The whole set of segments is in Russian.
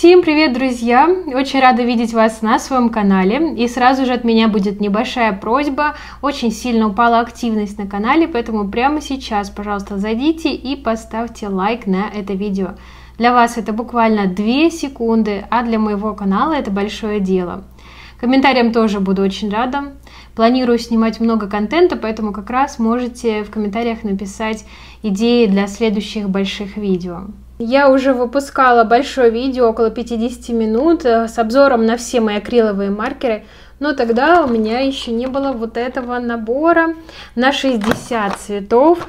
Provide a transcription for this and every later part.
Всем привет, друзья! Очень рада видеть вас на своем канале. И сразу же от меня будет небольшая просьба. Очень сильно упала активность на канале, поэтому прямо сейчас, пожалуйста, зайдите и поставьте лайк на это видео. Для вас это буквально 2 секунды, а для моего канала это большое дело. Комментариям тоже буду очень рада. Планирую снимать много контента, поэтому как раз можете в комментариях написать идеи для следующих больших видео. Я уже выпускала большое видео, около 50 минут, с обзором на все мои акриловые маркеры, но тогда у меня еще не было вот этого набора на 60 цветов,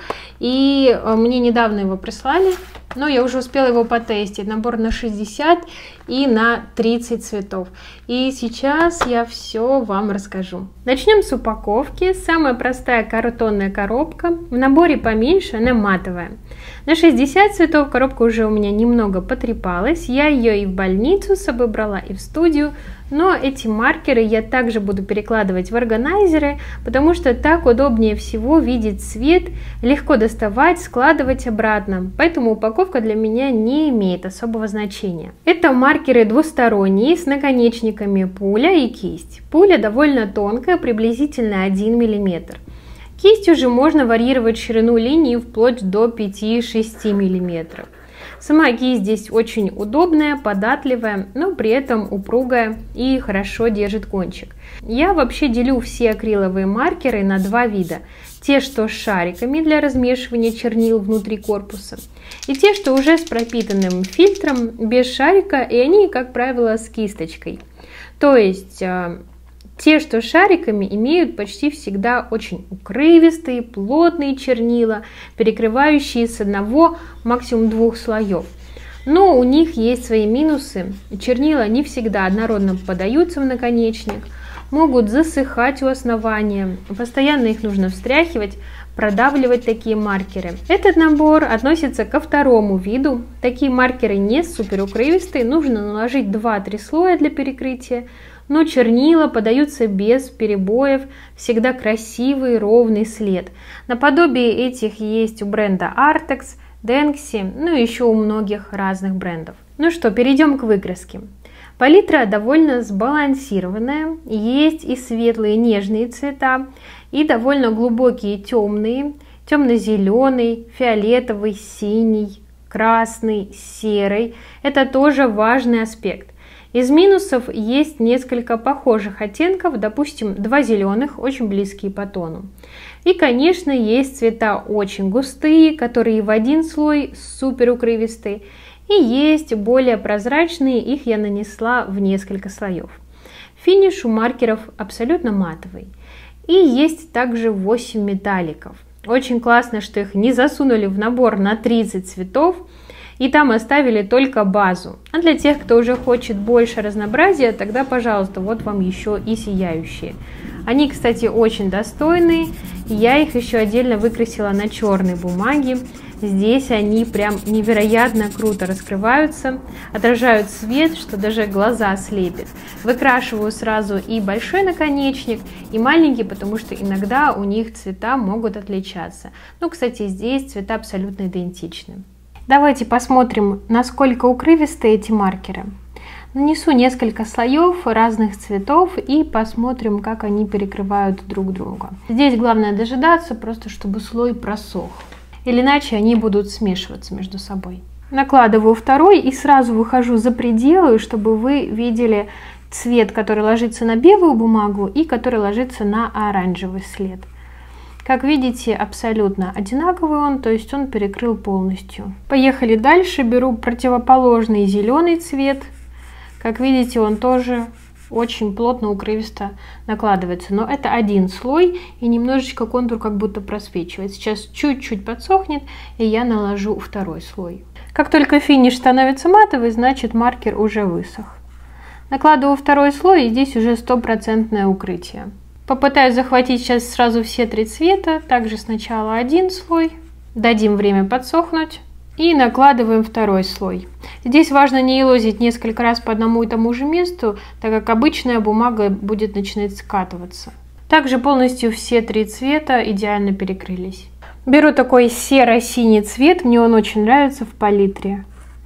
и мне недавно его прислали, но я уже успела его потестить. Набор на 60 и на 30 цветов. И сейчас я все вам расскажу. Начнем с упаковки. Самая простая картонная коробка. В наборе поменьше, она матовая. На 60 цветов коробка уже у меня немного потрепалась. Я ее и в больницу с собой брала, и в студию. Но эти маркеры я также буду перекладывать в органайзеры, потому что так удобнее всего видеть цвет, легко доставать, складывать обратно. Поэтому упаковка для меня не имеет особого значения. Это маркеры двусторонние с наконечниками пуля и кисть. Пуля довольно тонкая, приблизительно 1 мм. Кистью же можно варьировать ширину линии вплоть до 5-6 мм. Сама кисть здесь очень удобная, податливая, но при этом упругая и хорошо держит кончик. Я вообще делю все акриловые маркеры на 2 вида. Те, что с шариками для размешивания чернил внутри корпуса, и те, что уже с пропитанным фильтром, без шарика, и они, как правило, с кисточкой. То есть те, что с шариками, имеют почти всегда очень укрывистые, плотные чернила, перекрывающие с 1, максимум 2 слоев. Но у них есть свои минусы. Чернила не всегда однородно подаются в наконечник, могут засыхать у основания, постоянно их нужно встряхивать, продавливать такие маркеры. Этот набор относится ко второму виду. Такие маркеры не супер укрывистые, нужно наложить 2-3 слоя для перекрытия, но чернила подаются без перебоев, всегда красивый ровный след. Наподобие этих есть у бренда Artex, Denxi, ну и еще у многих разных брендов. Ну что, перейдем к выкраске. Палитра довольно сбалансированная, есть и светлые нежные цвета, и довольно глубокие темные, темно-зеленый, фиолетовый, синий, красный, серый. Это тоже важный аспект. Из минусов есть несколько похожих оттенков, допустим, 2 зеленых, очень близкие по тону. И, конечно, есть цвета очень густые, которые в 1 слой супер укрывистые. И есть более прозрачные, их я нанесла в несколько слоев. Финиш у маркеров абсолютно матовый. И есть также 8 металликов. Очень классно, что их не засунули в набор на 30 цветов, и там оставили только базу. А для тех, кто уже хочет больше разнообразия, тогда, пожалуйста, вот вам еще и сияющие. Они, кстати, очень достойные. Я их еще отдельно выкрасила на черной бумаге. Здесь они прям невероятно круто раскрываются, отражают свет, что даже глаза слепит. Выкрашиваю сразу и большой наконечник, и маленький, потому что иногда у них цвета могут отличаться. Ну, кстати, здесь цвета абсолютно идентичны. Давайте посмотрим, насколько укрывистые эти маркеры. Нанесу несколько слоев разных цветов и посмотрим, как они перекрывают друг друга. Здесь главное дожидаться, просто чтобы слой просох. Или иначе они будут смешиваться между собой. Накладываю второй и сразу выхожу за пределы, чтобы вы видели цвет, который ложится на белую бумагу и который ложится на оранжевый след. Как видите, абсолютно одинаковый он, то есть он перекрыл полностью. Поехали дальше. Беру противоположный зеленый цвет. Как видите, он тоже очень плотно, укрывисто накладывается. Но это 1 слой, и немножечко контур как будто просвечивает. Сейчас чуть-чуть подсохнет, и я наложу 2 слой. Как только финиш становится матовый, значит маркер уже высох. Накладываю 2 слой, и здесь уже 100% укрытие. Попытаюсь захватить сейчас сразу все 3 цвета. Также сначала 1 слой, дадим время подсохнуть и накладываем 2 слой. Здесь важно не елозить несколько раз по одному и тому же месту, так как обычная бумага будет начинать скатываться. Также полностью все 3 цвета идеально перекрылись. Беру такой серо-синий цвет, мне он очень нравится в палитре.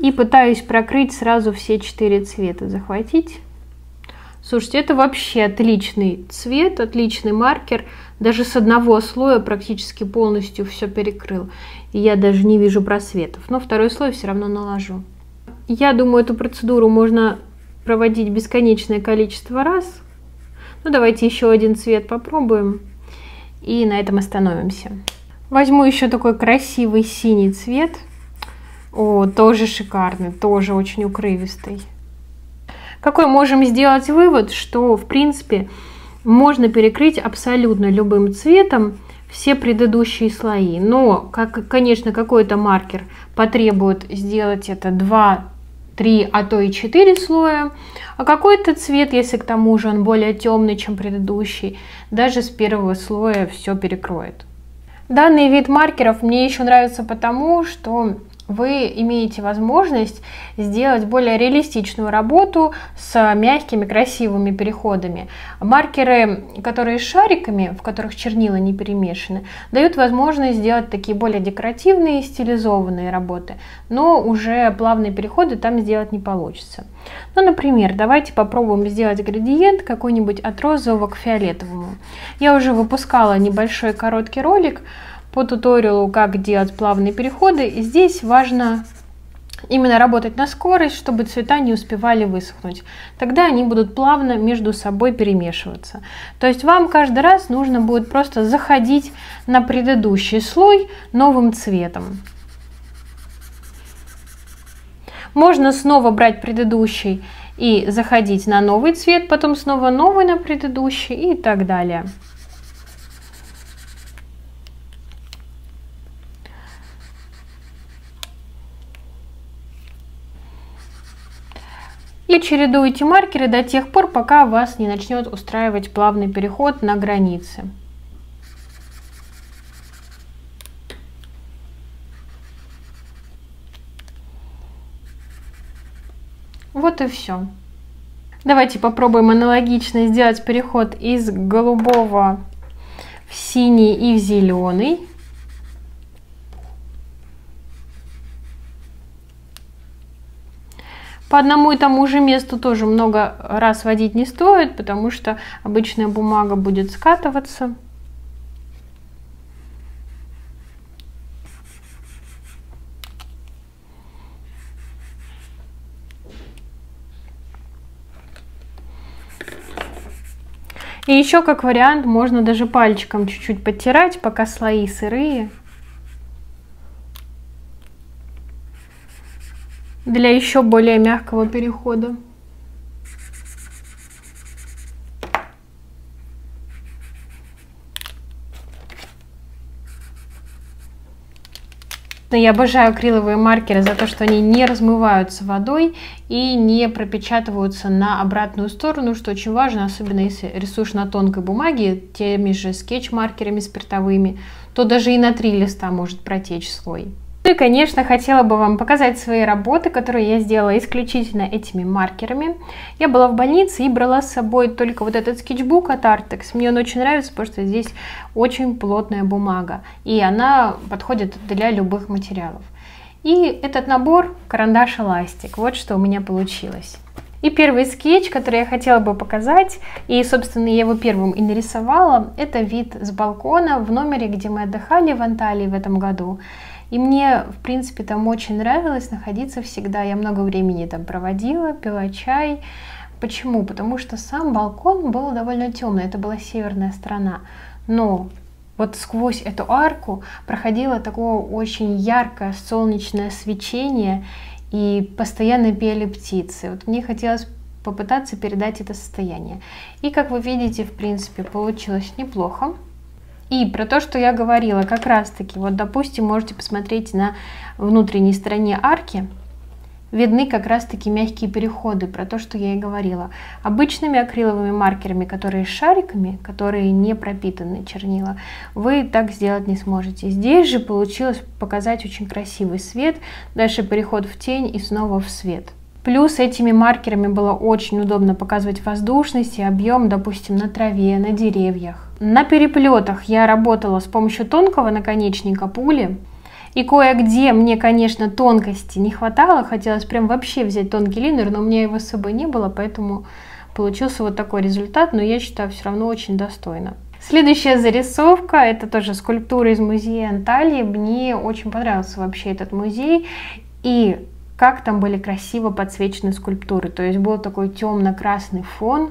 И пытаюсь прокрыть сразу все 4 цвета, захватить. Слушайте, это вообще отличный цвет, отличный маркер. Даже с одного слоя практически полностью все перекрыл. И я даже не вижу просветов. Но второй слой все равно наложу. Я думаю, эту процедуру можно проводить бесконечное количество раз. Ну, давайте еще один цвет попробуем. И на этом остановимся. Возьму еще такой красивый синий цвет. О, тоже шикарный, тоже очень укрывистый. Какой можем сделать вывод, что в принципе можно перекрыть абсолютно любым цветом все предыдущие слои. Но, конечно, какой-то маркер потребует сделать это 2, 3, а то и 4 слоя. А какой-то цвет, если к тому же он более темный, чем предыдущий, даже с первого слоя все перекроет. Данный вид маркеров мне еще нравится потому, что вы имеете возможность сделать более реалистичную работу с мягкими, красивыми переходами. Маркеры, которые с шариками, в которых чернила не перемешаны, дают возможность сделать такие более декоративные, стилизованные работы, но уже плавные переходы там сделать не получится. Ну, например, давайте попробуем сделать градиент какой-нибудь от розового к фиолетовому. Я уже выпускала небольшой короткий ролик по туториалу, как делать плавные переходы. И здесь важно именно работать на скорость, чтобы цвета не успевали высохнуть. Тогда они будут плавно между собой перемешиваться. То есть вам каждый раз нужно будет просто заходить на предыдущий слой новым цветом. Можно снова брать предыдущий и заходить на новый цвет, потом снова новый на предыдущий и так далее. И чередуйте маркеры до тех пор, пока вас не начнет устраивать плавный переход на границе. Вот и все. Давайте попробуем аналогично сделать переход из голубого в синий и в зеленый. По одному и тому же месту тоже много раз водить не стоит, потому что обычная бумага будет скатываться. И еще как вариант можно даже пальчиком чуть-чуть подтирать, пока слои сырые. Для еще более мягкого перехода. Я обожаю акриловые маркеры за то, что они не размываются водой и не пропечатываются на обратную сторону, что очень важно, особенно если рисуешь на тонкой бумаге, теми же скетч-маркерами спиртовыми, то даже и на 3 листа может протечь слой. Ну и, конечно, хотела бы вам показать свои работы, которые я сделала исключительно этими маркерами. Я была в больнице и брала с собой только вот этот скетчбук от Artex. Мне он очень нравится, потому что здесь очень плотная бумага, и она подходит для любых материалов. И этот набор карандаш эластик. Вот что у меня получилось. И первый скетч, который я хотела бы показать, и, собственно, я его первым и нарисовала, это вид с балкона в номере, где мы отдыхали в Анталии в этом году. И мне, в принципе, там очень нравилось находиться всегда. Я много времени там проводила, пила чай. Почему? Потому что сам балкон был довольно темный. Это была северная сторона. Но вот сквозь эту арку проходило такое очень яркое солнечное свечение. И постоянно пели птицы. Вот мне хотелось попытаться передать это состояние. И, как вы видите, в принципе, получилось неплохо. И про то, что я говорила, как раз таки, вот, допустим, можете посмотреть на внутренней стороне арки, видны как раз таки мягкие переходы, про то, что я и говорила. Обычными акриловыми маркерами, которые с шариками, которые не пропитаны чернила, вы так сделать не сможете. Здесь же получилось показать очень красивый свет, дальше переход в тень и снова в свет. Плюс этими маркерами было очень удобно показывать воздушность и объем, допустим, на траве, на деревьях. На переплетах я работала с помощью тонкого наконечника пули. И кое-где мне, конечно, тонкости не хватало, хотелось прям вообще взять тонкий линер, но у меня его с собой не было, поэтому получился вот такой результат, но я считаю, все равно очень достойно. Следующая зарисовка, это тоже скульптура из музея Анталии. Мне очень понравился вообще этот музей, и как там были красиво подсвечены скульптуры. То есть был такой темно-красный фон,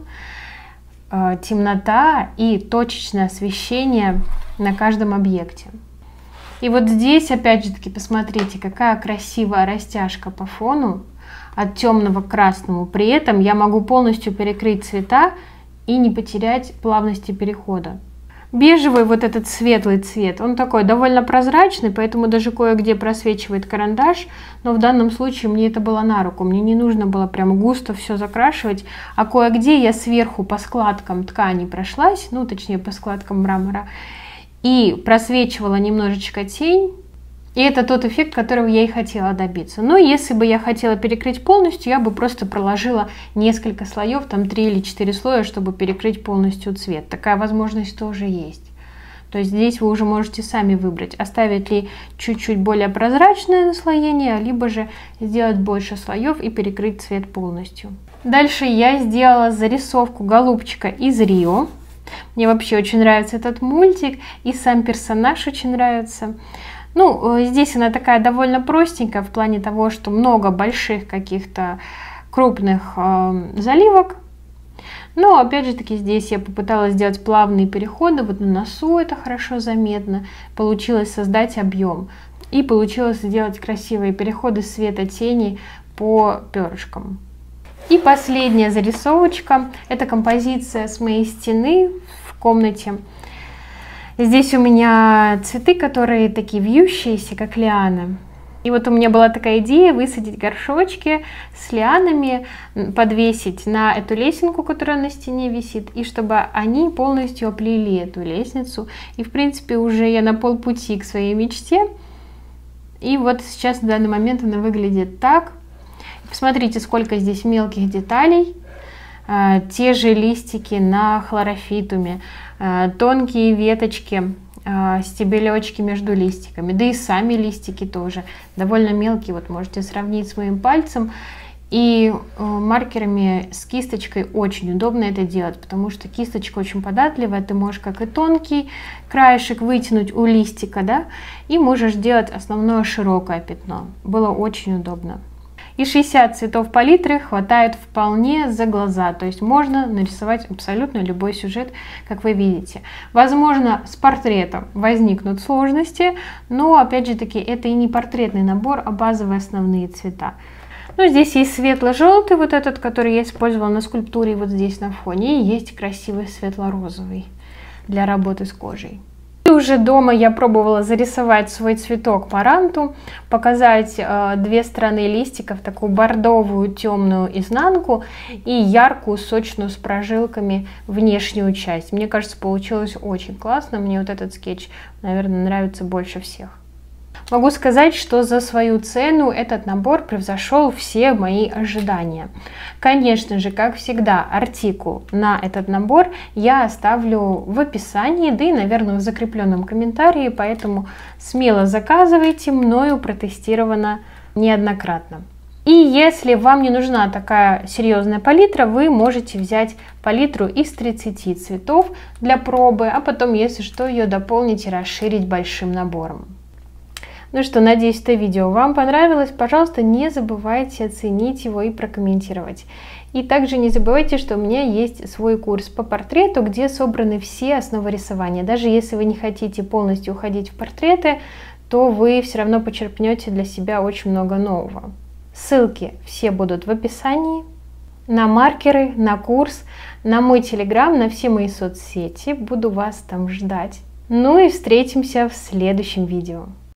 темнота и точечное освещение на каждом объекте. И вот здесь, опять же таки, посмотрите, какая красивая растяжка по фону от темного к красному. При этом я могу полностью перекрыть цвета и не потерять плавности перехода. Бежевый вот этот светлый цвет, он такой довольно прозрачный, поэтому даже кое-где просвечивает карандаш, но в данном случае мне это было на руку, мне не нужно было прям густо все закрашивать, а кое-где я сверху по складкам ткани прошлась, ну точнее по складкам мрамора, и просвечивала немножечко тень. И это тот эффект, которого я и хотела добиться. Но если бы я хотела перекрыть полностью, я бы просто проложила несколько слоев, там 3 или 4 слоя, чтобы перекрыть полностью цвет. Такая возможность тоже есть. То есть здесь вы уже можете сами выбрать, оставить ли чуть-чуть более прозрачное наслоение, либо же сделать больше слоев и перекрыть цвет полностью. Дальше я сделала зарисовку голубчика из Рио. Мне вообще очень нравится этот мультик, и сам персонаж очень нравится. Ну, здесь она такая довольно простенькая в плане того, что много больших каких-то крупных заливок. Но, опять же таки, здесь я попыталась сделать плавные переходы. Вот на носу это хорошо заметно. Получилось создать объем. И получилось сделать красивые переходы света тени по перышкам. И последняя зарисовочка. Это композиция с моей стены в комнате. Здесь у меня цветы, которые такие вьющиеся, как лианы. И вот у меня была такая идея высадить горшочки с лианами, подвесить на эту лесенку, которая на стене висит, и чтобы они полностью оплели эту лестницу. И, в принципе, уже я на полпути к своей мечте. И вот сейчас, в данный момент, она выглядит так. Посмотрите, сколько здесь мелких деталей. Те же листики на хлорофитуме, тонкие веточки, стебелечки между листиками, да и сами листики тоже довольно мелкие, вот можете сравнить с моим пальцем. И маркерами с кисточкой очень удобно это делать, потому что кисточка очень податливая, ты можешь как и тонкий краешек вытянуть у листика, да, и можешь делать основное широкое пятно. Было очень удобно. И 60 цветов палитры хватает вполне за глаза, то есть можно нарисовать абсолютно любой сюжет, как вы видите. Возможно, с портретом возникнут сложности, но опять же таки это и не портретный набор, а базовые основные цвета. Ну, здесь есть светло-желтый, вот этот, который я использовала на скульптуре вот здесь на фоне, и есть красивый светло-розовый для работы с кожей. И уже дома я пробовала зарисовать свой цветок маранту, показать две стороны листиков, такую бордовую темную изнанку и яркую сочную с прожилками внешнюю часть. Мне кажется, получилось очень классно, мне вот этот скетч, наверное, нравится больше всех. Могу сказать, что за свою цену этот набор превзошел все мои ожидания. Конечно же, как всегда, артикул на этот набор я оставлю в описании, да и, наверное, в закрепленном комментарии, поэтому смело заказывайте, мною протестировано неоднократно. И если вам не нужна такая серьезная палитра, вы можете взять палитру из 30 цветов для пробы, а потом, если что, ее дополнить и расширить большим набором. Ну что, надеюсь, это видео вам понравилось. Пожалуйста, не забывайте оценить его и прокомментировать. И также не забывайте, что у меня есть свой курс по портрету, где собраны все основы рисования. Даже если вы не хотите полностью уходить в портреты, то вы все равно почерпнете для себя очень много нового. Ссылки все будут в описании. На маркеры, на курс, на мой телеграм, на все мои соцсети. Буду вас там ждать. Ну и встретимся в следующем видео.